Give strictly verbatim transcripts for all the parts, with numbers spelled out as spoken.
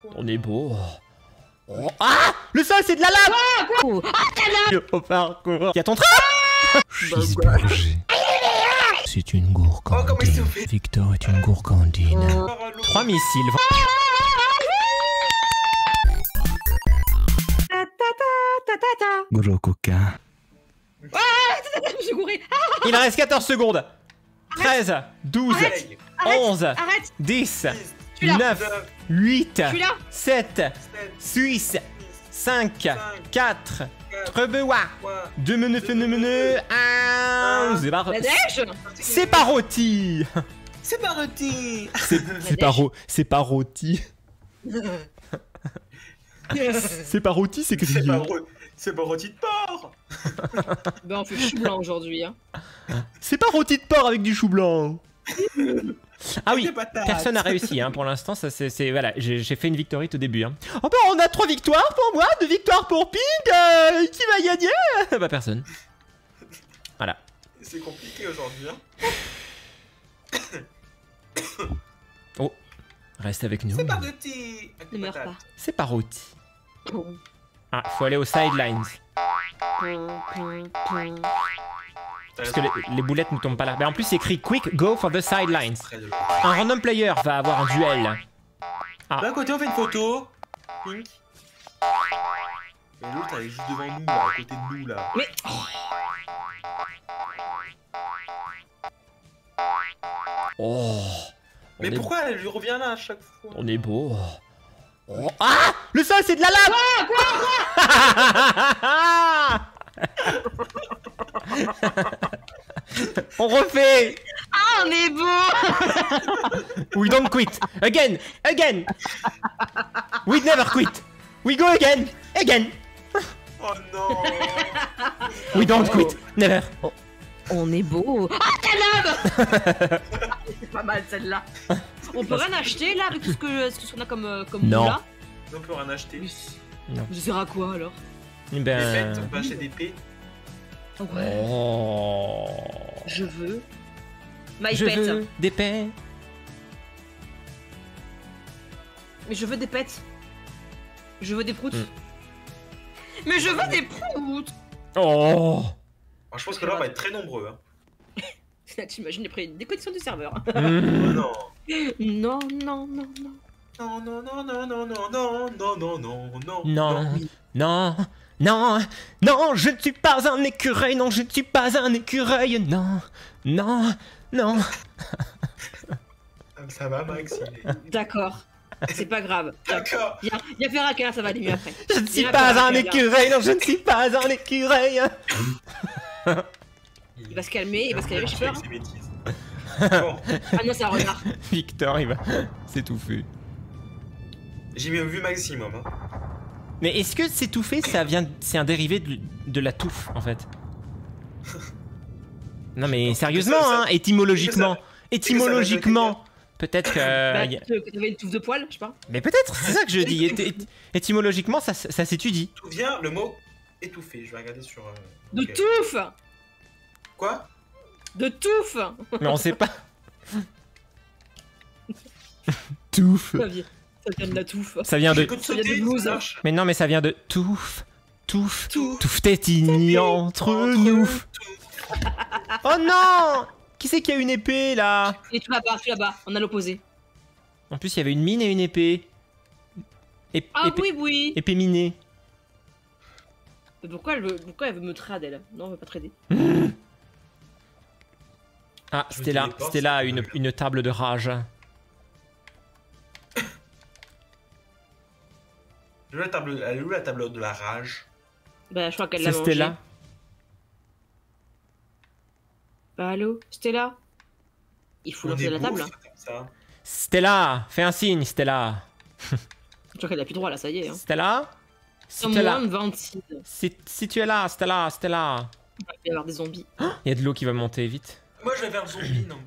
On est beau. Oh. Ah, le sol c'est de la lave. Ah, quoi? Ah, ta lave. Au parcours. Y'a ton train. Cheeseburger. C'est une gourgandine. Oh, Victor est une gourgandine. Oh. Trois missiles. Ta ta ta ta ta. Gros coquin. Ah, ta ta ta, je me suis gouré. Ah, Il reste quatorze secondes. treize, douze, arrête, onze, arrête. dix, suis là. neuf, huit, Je suis là. sept, six, cinq, quatre, trois, deux menus, menus, un. C'est pas La neige. C'est pas rôti. C'est pas rôti. C'est pas ro- c'est pas rôti. C'est pas rôti, c'est que C'est pas rôti. C'est pas rôti de porc. Ben on fait chou blanc aujourd'hui. Hein. C'est pas rôti de porc avec du chou blanc. Ah oui, Des patates. personne n'a réussi hein, pour l'instant, ça c'est c'est- voilà, j'ai j'ai fait une victorite au début. Hein. Oh bah on a trois victoires pour moi, deux victoires pour Ping, euh, qui va gagner? Bah personne. Voilà. C'est compliqué aujourd'hui. Hein. Oh, reste avec nous. C'est pas rôti. Avec Ne des meurs patates. pas. C'est pas rôti. Ah, faut aller aux sidelines. Parce que les, les boulettes ne tombent pas là. Mais en plus, c'est écrit Quick Go for the sidelines. Très de- Un random player va avoir un duel. Ah. D'un côté, on fait une photo. Pink. Et l'autre, elle est juste devant nous, là, à côté de nous, là. Mais Oh. On Mais est- pourquoi elle lui revient là à chaque fois? On est beau. Oh. Ah, le sol, c'est de la lave. On refait. ah, on est beau. We don't quit. Again, again. We never quit. We go again, again. Oh non. We don't quit. Never. On est beau. Ah, ta lave. C'est pas mal celle-là. On peut rien acheter là avec tout ce que ce qu'on a comme euh, comme Non. moula. On peut rien acheter. Non. Je sers à quoi alors? Des Ben. pets, on peut acheter des pets. Ouais. Oh. Je veux. My Je pet. veux des paix. Mais je veux des pets. Je veux des proutes. Mm. Mais je veux des proutes. Oh. Alors, je pense que là, on va être très nombreux. Hein. Là, t'imagines les prix- des connexions du serveur. Oh Mm. non. Non, non, non, non. Non, non, non, non, non, non, non, non, non, non, non. Non, non, non, non, je ne suis pas un écureuil, non, je ne suis pas un écureuil, non, non, non. Ça va, Max. il est- D'accord. C'est pas grave. D'accord. Viens, viens faire un câlin, ça va aller mieux après. Je ne suis Viens pas faire un câlin. écureuil, non, je ne suis pas un écureuil. Il va se calmer, il va se calmer, j'ai peur. Avec ses bêtises. Bon, Ah non, c'est un renard. Victor, il va s'étouffer. j'ai bien vu Maximum. Hein. Mais est-ce que s'étouffer, ça vient, c'est un dérivé de, de la touffe, en fait? Non mais sérieusement, ça- hein, étymologiquement, ça- étymologiquement, peut-être que... Bah, y a- que que t'avais une touffe de poils, je sais pas. Mais peut-être, c'est ça que je dis, éty- éty- étymologiquement, ça, ça s'étudie. D'où vient le mot étouffé? Je vais regarder sur. euh, De ok. touffe. Quoi? De touffe. Mais on sait pas. Touffe. Ça vient, ça vient de la touffe. Ça vient de... Écoute, Ça vient de sauter, blues. ça marche. Mais non, mais ça vient de touffe. Touffe. Touffe. Touffe tétini entre nous. Oh non! Qui c'est qui a une épée là? Et tout là-bas, tout là-bas, on a l'opposé. En plus, il y avait une mine et une épée. Ép- Ah épée, oui, oui. épée minée. Mais pourquoi elle veut, pourquoi elle veut me trade elle? Non, elle veut pas trader. Ah, Je c'était me là, téléporte, c'était là c'est une, pas une table de rage. Je veux la table. Elle est où la table de la rage? Bah, je crois qu'elle l'a C'est mangé. Stella. Bah, allô, Stella? Il faut On lancer est la beau, table. c'est comme ça. Stella, fais un signe, Stella. Je crois qu'elle a plus droit là, ça y est. Hein. Stella? Si Moins tu es là, de vingt-six. Il si, si tu es là, Stella, Stella. va y avoir des zombies. Il y a de l'eau qui va monter vite. Moi, je vais vers le zombie, non?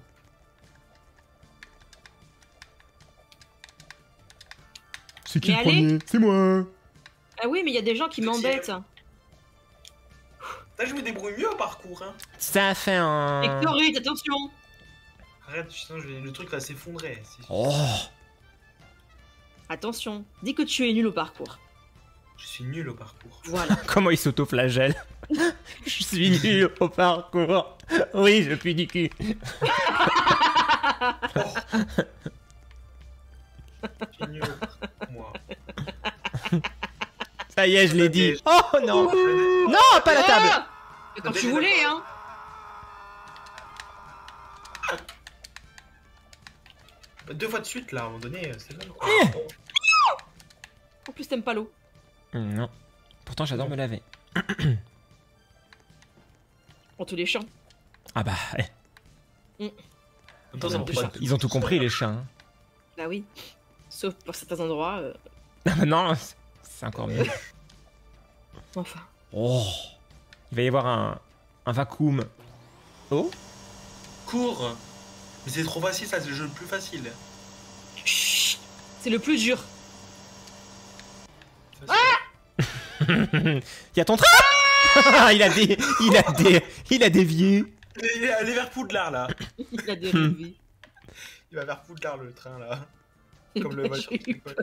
C'est qui Mais le allez. premier? C'est moi. Ah oui, mais il y a des gens qui m'embêtent. Là, je me débrouille mieux au parcours, hein. Ça fait un... Victorite, attention. Arrête, sinon je vais- le truc va s'effondrer. c'est- Oh. Attention, dis que tu es nul au parcours. Je suis nul au parcours. Voilà. Comment il s'auto-flagelle? Je suis nul au parcours. Oui, je pue du cul. Oh. Je suis nul au parcours, moi. Ça y est, je l'ai dit. Oh non. Non, pas la table. Ah Mais quand tu voulais, hein. Deux fois de suite là, à un moment donné, c'est là. En plus, t'aimes pas l'eau. Non. Pourtant, j'adore me laver. En tous les champs. Ah bah, eh. Attends, Ils ça ont, me plus- prend pas ils ont tout compris, les chiens. hein. Bah oui. Sauf pour certains endroits. euh, Ah bah non, c'est encore mieux. Enfin. Oh. Il va y avoir un, un vacuum. Oh. Cours. Mais c'est trop facile, ça, c'est le jeu le plus facile. Chut. C'est le plus dur. Il y a ton train. il a des, il a des, il a dévié. Il est allé vers Poudlard là. Il a dérivé. Il va vers Poudlard le train là. Comme le voiture. J'ai eu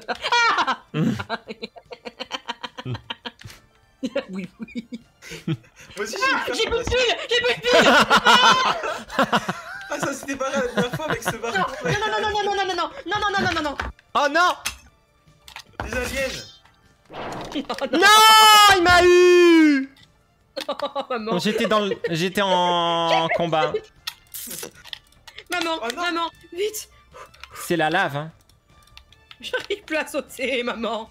Oui, oui. Moi aussi Ah, j'ai j'ai eu plus peur. de pile. J'ai plus de pile. Ah, ça s'était barré la dernière fois avec ce Non, barreau. non, non, non, non, non, non, non, non, non, non, non, non, non. Oh non. Des aliens. Non, il m'a eu. Oh, maman. J'étais dans, le- j'étais en combat. Maman, Oh, non. maman, vite. C'est la lave, hein. J'arrive plus à sauter, maman.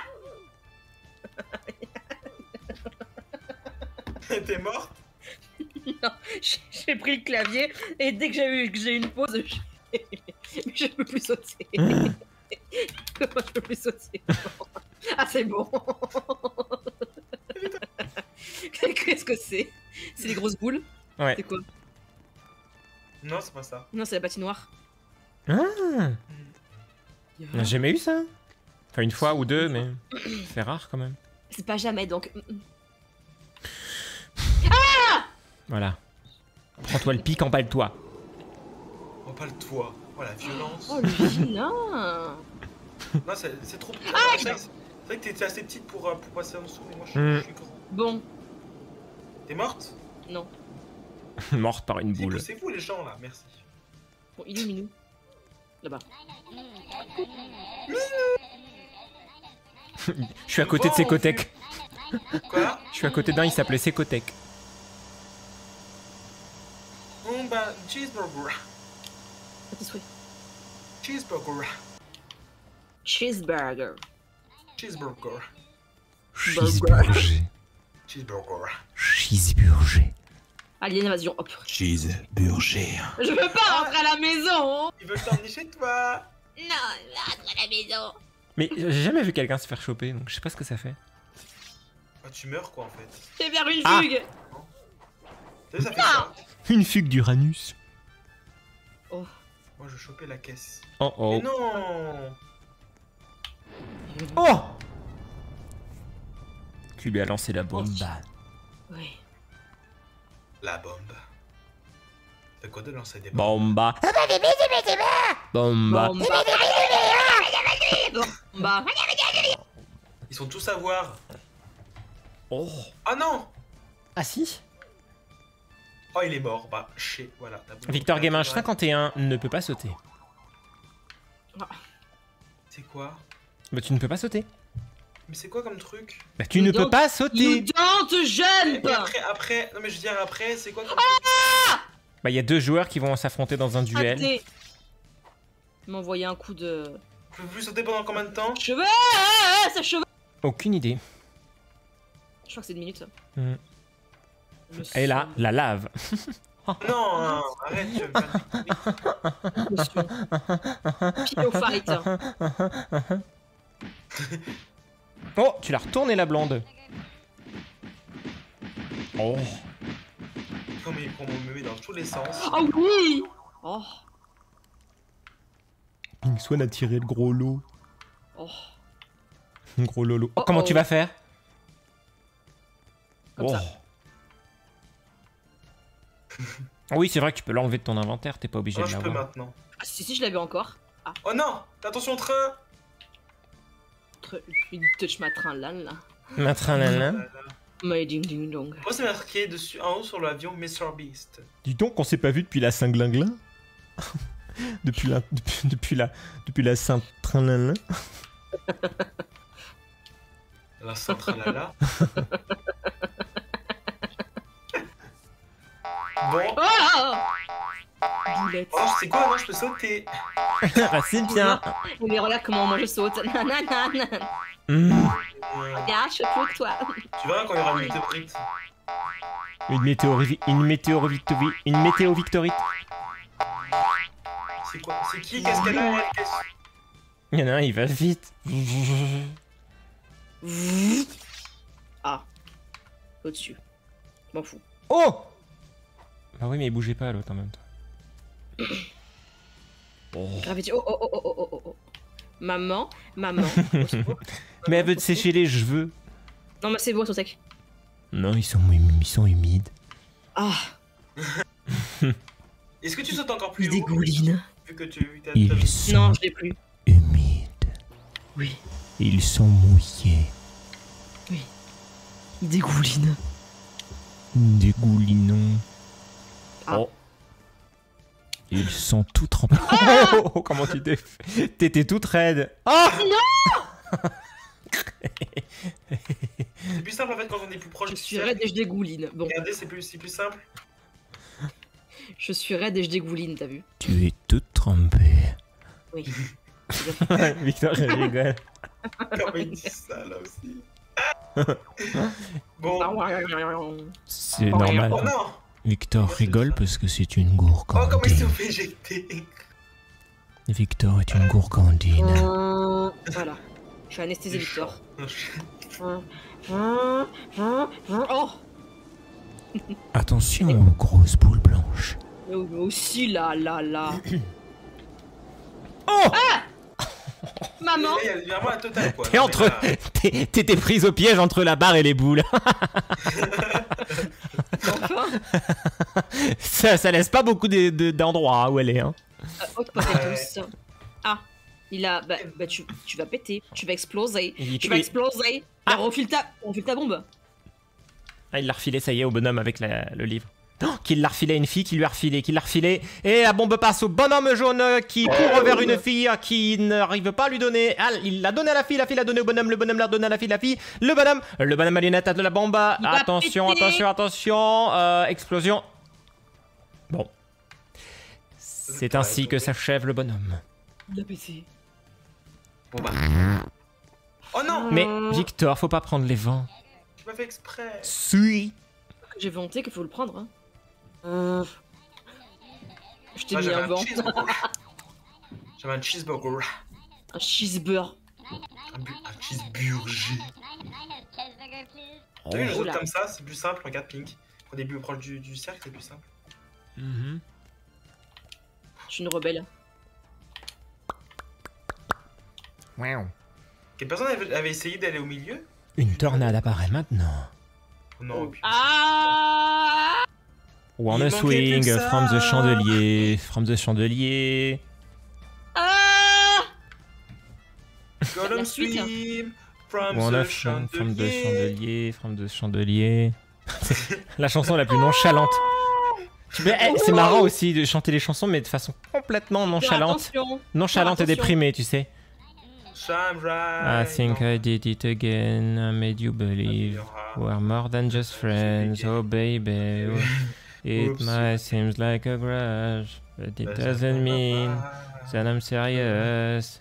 T'es mort. Non, j'ai j'ai pris le clavier et dès que j'ai eu que j'ai eu une pause, je... mais je peux plus sauter. Comment je peux plus sauter? Ah c'est bon. Qu'est-ce que c'est? C'est des grosses boules? Ouais. C'est quoi? Non, c'est pas ça. Non, c'est la patinoire. Ah. On a jamais eu ça. Enfin une fois ou deux, mais c'est rare quand même. C'est pas jamais donc. Voilà. Prends-toi le pic, empale-toi. Oh, pas le toit. Oh, la violence. Oh le vilain. Non, c'est c'est trop. Ah, c'est vrai que- c'est vrai que t'étais assez petite pour, euh, pour passer en dessous, mais moi je suis, Mm. je suis grand. Bon, T'es morte? non. Morte par une boule. C'est vous les gens là, merci. Bon, illumine-nous. Là-bas. Je suis à côté de Secotec. Quoi? Je suis à côté d'un, il s'appelait Secotec. Bon bah, cheeseburger. À tes souhaits. Cheeseburger. Cheeseburger. Cheeseburger. Cheeseburger. Cheeseburger. Cheeseburger. Alien invasion, hop. Cheeseburger. Je veux pas rentrer à la maison. Ils veulent t'emmener chez toi. Non, rentre à la maison. Mais j'ai jamais vu quelqu'un se faire choper, donc je sais pas ce que ça fait. Ah, tu meurs quoi en fait. C'est vers une Ah. fugue. T'as vu, ça fait ça. Une fugue d'Uranus. Oh. Moi je chopais la caisse. Oh oh. Mais non. Oh. Tu lui as lancé la bombe. Oui. La bombe. T'as quoi de lancer des bombes? Bomba. Bomba. Bomba. Bomba. Ils sont tous à voir. Oh. Ah non. Ah si. Oh il est mort. Bah chez. Voilà. la boule Victor Game naturelle. cinquante et un ne peut pas sauter. C'est quoi? Bah tu ne peux pas sauter. Mais c'est quoi comme truc? Bah tu ne You peux don't- pas You sauter. don't Et jump. après, après, non mais je veux dire après, c'est quoi comme Bah il y a deux joueurs qui vont s'affronter dans un duel. Raté. Il m'a envoyé un coup de truc? Je peux plus sauter pendant combien de temps? cheveux. Ça cheveux. Aucune idée. Je crois que c'est une minute ça. Hmm. Me Et là, semble. la lave. Non, non, arrête, tu vas me faire des- Pillow fight. Oh, tu l'as retourné la blonde. Oh. Comme il prend mon bébé dans tous les sens. Oh oui. Oh. Pink Swan a tiré le gros lot. Oh. Un gros lolo. Oh, Oh, comment oh. tu vas faire? Comme Oh. ça. Oui, c'est vrai que tu peux l'enlever de ton inventaire, t'es pas obligé Non, de je peux l'avoir. maintenant. Ah, si si je l'avais encore. Oh non, attention au train. Entre une touch ma train là là. Ma tralala. My ding ding dong. Pourquoi c'est marqué dessus en haut sur l'avion mister Beast? Dis donc, on s'est pas vu depuis la Saint-Glinglin. depuis la... Depuis, depuis la... Depuis la Saint-Tralala. La Saint-Tralala. Bon. Oh Boulette. Oh, c'est quoi? Non, je peux sauter. Ah, c'est bien. Mais regarde comment moi je saute. Nanana. Mmh. Regarde, je suis plus que toi. Tu verras quand il y aura une météorite. Une météo... Une météo... Une météo victorite. C'est quoi? C'est qui? Qu'est-ce qu'elle a? Qu'est-ce- Il y en a un, il va vite. Ah. Au-dessus. M'en fous. Oh! Bah oui, mais il bougeait pas l'autre en même temps. Oh. Gravity. Oh oh oh oh oh oh oh. Maman, maman. Au secours. Mais elle veut te sécher les cheveux. Non, mais c'est bon, ils sont secs. Non, ils sont, ils sont humides. Ah. Est-ce que tu sautes encore plus Il haut? dégouline. Vu que tu... t'as- Ils t'as- sont Non, je l'ai plus. humides. Oui. Ils sont mouillés. Il dégouline. Dégoulinons. Ah. Oh. Ils sont tout trempés. Oh, oh, comment tu t'es fait? T'étais toute raide. Oh! C'est plus simple en fait quand on est plus proche Je du suis cercle. raide et je dégouline. Bon, Regardez, c'est plus, c'est plus simple. je suis raide et je dégouline, t'as vu? Tu es tout trempé. Oui. Victor, je rigole. Comment il dit ça là aussi? Bon. C'est Oh normal. non! Victor rigole parce que c'est une Oh, comment ils gourgandine. sont fait éjecter? Victor est une gourgandine. Euh, Voilà. Je suis anesthésié, Victor. Oh! Attention aux grosses boules blanches. Mais aussi là, là, là. Oh! Maman! Là, il y a vraiment la totale quoi. T'es entre... t'es- T'étais prise au piège entre la barre et les boules. Enfin! ça, ça laisse pas beaucoup de- de- d'endroits hein, où elle est. Hein. Euh, Hot potatoes. Ah! Il a. Bah, bah tu, tu vas péter. Tu vas exploser. Il- Tu vas il- exploser. Ah. Ah, refile ta, refile ta bombe. Ah, il l'a refilé, ça y est, au bonhomme avec la- le livre. Oh, qu'il l'a refilé à une fille, qui lui a refilé, qui l'a refilé. Et la bombe passe au bonhomme jaune euh, qui court vers une fille euh, qui n'arrive pas à lui donner. Ah, il l'a donné à la fille, la fille l'a donné au bonhomme, le bonhomme l'a donné à la fille, la fille. Le bonhomme, le bonhomme à lunettes de la bombe. Il va Attention, péter. attention, attention. euh, explosion. Bon. C'est ainsi que s'achève le bonhomme. Il a pété. Bon bah. Oh non! Mais Victor, faut pas prendre les vents. J'ai pas fait exprès. Si. J'ai vanté qu'il faut le prendre. Hein. Euh... Je t'ai Ah, mis j'avais un un vent. cheeseburger. J'avais un cheeseburger. Un cheeseburger. Un, bu- un cheeseburger. Oh. T'as vu, je saute Oula. comme ça, c'est plus simple. Regarde Pink. Quand on est plus proche du, du cercle, c'est plus simple. Mhm. Je suis une rebelle. Wow. Quelle personne avait, avait essayé d'aller au milieu? Une tornade apparaît maintenant. Non, puis- Ah! Wanna Il manquait plus swing que ça. from the chandelier, from the chandelier. Ah! Golden La suite. Swim from Wanna the swing from the chandelier. chandelier, from the chandelier. La chanson la plus nonchalante. Tu peux- eh, c'est marrant aussi de chanter les chansons, mais de façon complètement nonchalante. Attention. Nonchalante et Attention. déprimée, tu sais. Shine I bright. think Non. I did it again, I made you believe. We're more than just friends, oh baby. It Oops. might seem like a grudge, but it doesn't mean that I'm serious.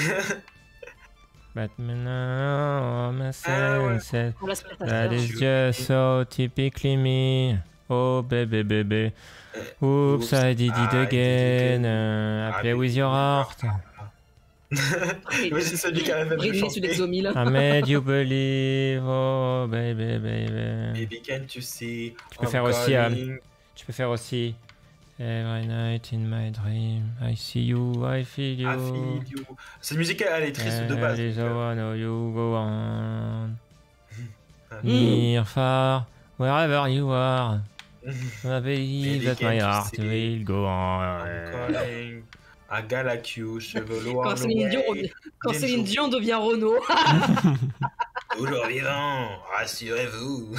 But now my Ah ouais. senses, On laisse pas ta that fleur. is just so typically me. Oh baby baby. Oops, I did it again. Uh, I play with your heart. Oui, c'est celui qui a fait de Britney sous chanter. l'exomile. I made you believe. Oh baby baby. Baby, can't you see? Tu peux faire aussi, euh, Tu peux faire aussi. Every night in my dream, I see you, I feel you. I feel you. Cette musique, elle est triste de base. There is donc, a euh, one of you go on. Ah. Near, far, wherever you are. I believe Baby, that my can't you heart see? will go I'm on. calling. I got like you, cheveux loin. Quand c'est mignon, on- Quand Bien Céline chaud. Dion devient Renault. Toujours vivant, rassurez-vous.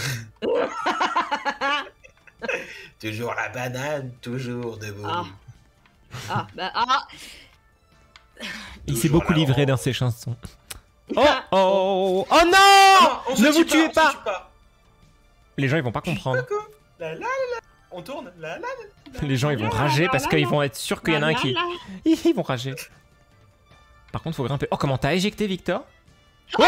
Toujours la banane, toujours debout. Ah. Ah, bah, ah. Il s'est Toujours beaucoup la livré orange. dans ses chansons. Oh oh oh non Ah, on se Ne tue vous tuez on se pas. tue pas. Les gens ils vont pas comprendre. La, la, la, la. On tourne. La, la, la. Les gens ils vont rager parce qu'ils vont être sûrs qu'il y en a un qui... Ils vont rager. Par contre faut grimper. Oh comment t'as éjecté Victor? Oh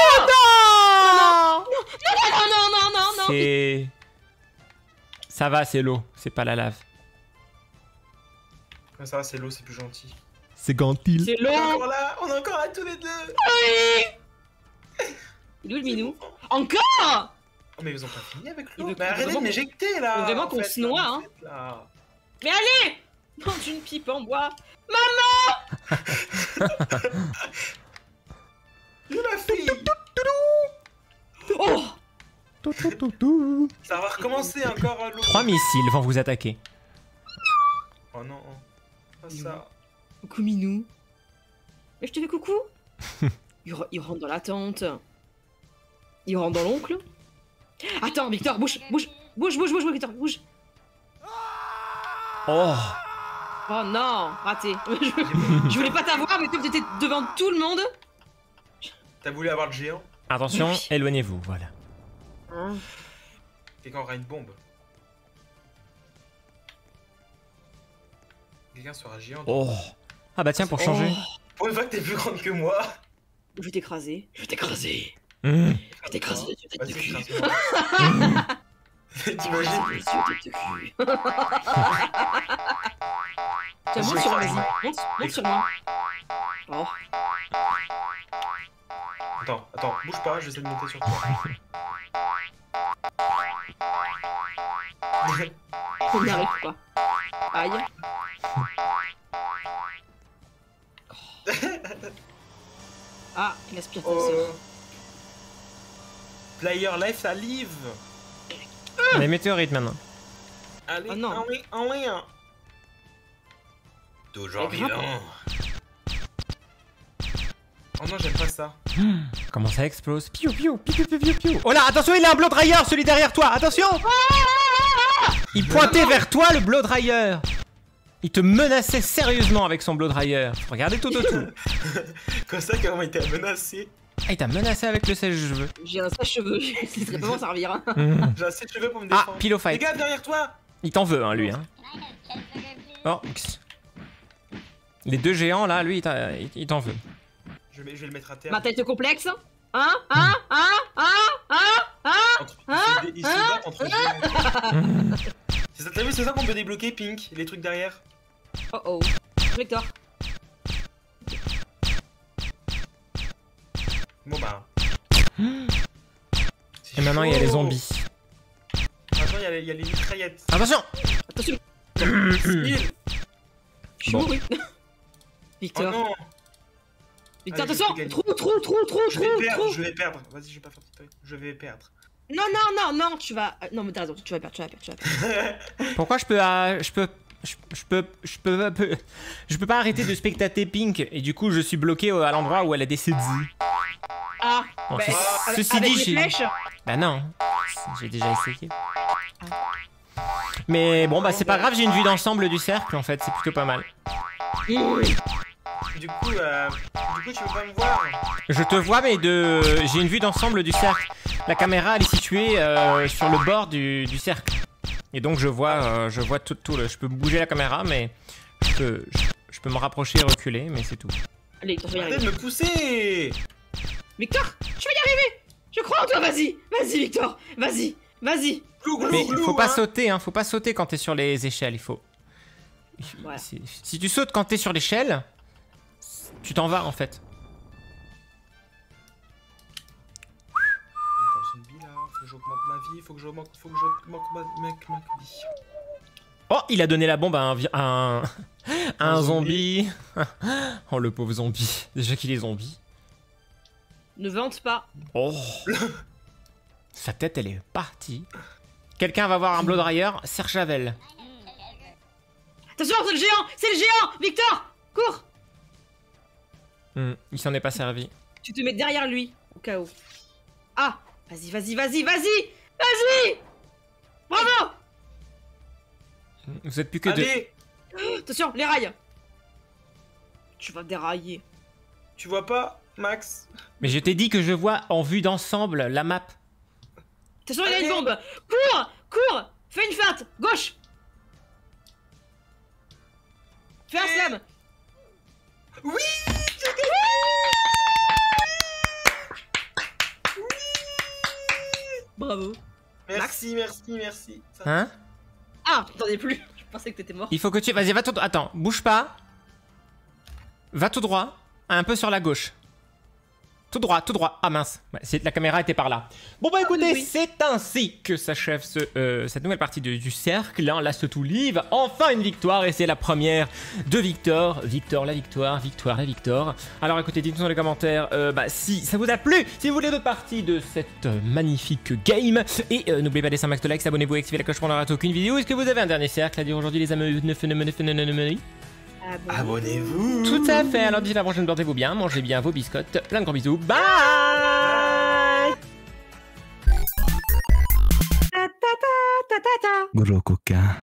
non Non, non, non, non, non. C'est... Ça va c'est l'eau, c'est pas la lave. Ah, ça va, c'est l'eau, c'est plus gentil. C'est Gantil. C'est On est long. encore là, on est encore là tous les deux. Il est où le minou? Encore? Oh, mais ils ont pas fini avec Il l'eau. veut- Mais il veut arrêtez de vraiment- m'éjecter là. il veut vraiment en qu'on fait, se là, noie, vous hein. faites, là. Mais allez! Dans une pipe en bois. Où la fille? Oh! Ça va recommencer encore à l'eau. Trois missiles vont vous attaquer. Oh non. Pas ça. Coucou minou. Mais je te fais coucou. il, re- il rentre dans la tente. Il rentre dans l'oncle. Attends, Victor, bouge, bouge, bouge, bouge, bouge, Victor, bouge. Oh Oh non, raté. je, je voulais pas t'avoir, mais toi t'étais devant tout le monde. T'as voulu avoir le géant? Attention, Oui. éloignez-vous, voilà. Quelqu'un aura une bombe. Quelqu'un sera géant. Oh Ah bah tiens, pour changer. Oh, Pour une fois que t'es plus grande que moi. je vais t'écraser, je vais t'écraser. Mmh. Je vais t'écraser, tu tête de Vas-y, cul. écrase-moi. T'imagines? Vas-y, tête de cul. Tiens, monte sur moi, vas-y. Monte, monte sur moi. Oh. Attends, attends, bouge pas, j'essaie de monter sur toi. On n'y arrive pas. Aïe. Ah, il aspire ta Oh. sœur. Player life à live. Les météorites maintenant. Allez, Oh non. allez, allez. Toujours Mais grimpe. vivant. Oh non, j'aime pas ça. Comment ça explose? Piou piou piou piou piou piou. Oh là, attention, il a un blow dryer, celui derrière toi, attention! Il pointait vers toi le blow dryer. Il te menaçait sérieusement avec son blow dryer. Regardez tout autour. Comme ça, comment il t'a menacé. Ah, il t'a menacé avec le sèche-cheveux. J'ai un sèche-cheveux, ça serait pas m'en servir. Hein. Mmh. J'ai assez de cheveux pour me Ah, défendre. pillow fight. Regarde derrière toi. Il t'en veut, hein, lui. Hein. Oh. Les deux géants, là, lui, il t'a- il il t'en veut. Je vais, je vais le mettre à terre. Ma tête complexe? Hein? Hein? Hein? Hein? Hein? Hein? Entre- ils se dé- ils se battent entre géants. Mmh. C'est ça, t'as vu, c'est ça qu'on peut débloquer, Pink, les trucs derrière. Oh oh. Victor. Bon bah. Et maintenant, il y a les zombies. Attends, il y a les, il y a les mitraillettes. Attention! Attention, Mille. je suis Bon. mouru. Oh Victor. non. Victor, Allez, je attention! vais gagner. Trop, trop, trop, trop, Je vais trop, perdre, trop! je vais perdre. Vas-y, je vais pas faire de truc. Je vais perdre. Non, non, non, non, tu vas. euh, Non, mais t'as raison, tu vas perdre, tu vas perdre, tu vas perdre. Pourquoi je peux... euh, je peux... Je, je peux... Je peux... peu- Je peux pas arrêter de spectater Pink et du coup je suis bloqué à l'endroit où elle a décédé. Ah! Bon, bah, ce- avec- ceci avec dit, les j'ai... flèches. Bah non, j'ai déjà essayé. Mais bon bah c'est pas grave, j'ai une vue d'ensemble du cercle en fait, c'est plutôt pas mal. Du coup, euh, du coup, tu veux pas me voir? Je te vois mais de... j'ai une vue d'ensemble du cercle. La caméra elle est située euh, sur le bord du, du cercle. Et donc je vois, euh, je vois tout, tout le... Je peux bouger la caméra mais je peux, je, je peux me rapprocher et reculer mais c'est tout. Allez, Victor, tu vas y Arrêtez arriver. de me pousser. Victor, tu vas y arriver! Je crois en toi, vas-y! Vas-y, Victor! Vas-y! Vas-y! Glou, glou, Mais glou, faut pas hein. sauter, hein, faut pas sauter quand t'es sur les échelles, il faut... Voilà. Si, si tu sautes quand t'es sur l'échelle, tu t'en vas en fait. Encore le zombie là, faut que j'augmente ma vie, faut que j'augmente, faut que j'augmente ma, ma, ma vie. Oh, il a donné la bombe à un, vi- à un, à un Un zombie. Oh, le pauvre zombie. Déjà qu'il est zombie. Ne vente pas! Oh. Sa tête, elle est partie. Quelqu'un va voir un blow dryer, Serge Javel. Attention, c'est le géant! C'est le géant! Victor! Cours! Hmm, il s'en est pas servi. Tu te mets derrière lui, au cas où. Ah, vas-y, vas-y, vas-y, vas-y, vas-y. Bravo. Vous êtes plus que deux. Allez, Attention, les rails. Tu vas dérailler. tu vois pas, Max? Mais je t'ai dit que je vois en vue d'ensemble la map. Attention, il y a une Allez. bombe. Cours, cours. Fais une feinte, gauche. Fais un slam. Oui. Bravo. Merci, merci, merci. Ça- Hein? Ah, t'entendais plus. Je pensais que t'étais mort. Il faut que tu... Vas-y, va tout... Attends, bouge pas. Va tout droit. Un peu sur la gauche. Tout droit, tout droit. Ah mince, ouais, c'est- la caméra était par là. Bon bah écoutez, oui. c'est ainsi que s'achève ce, euh, cette nouvelle partie de- du cercle, hein, Last to Live. Enfin une victoire, et c'est la première de Victor. Victor, la victoire, Victoire, la victoire. Alors écoutez, dites-nous dans les commentaires euh, bah, si ça vous a plu, si vous voulez d'autres parties de cette euh, magnifique game. Et euh, n'oubliez pas de laisser un max de likes, abonnez-vous et activez la cloche pour ne rater aucune vidéo. Est-ce que vous avez un dernier cercle à dire aujourd'hui les amis? Ah bon. Abonnez-vous. Tout à fait, alors d'ici la prochaine, portez-vous bien, mangez bien vos biscottes, plein de gros bisous, bye. Ta ta ta ta ta ta. Gros coquin.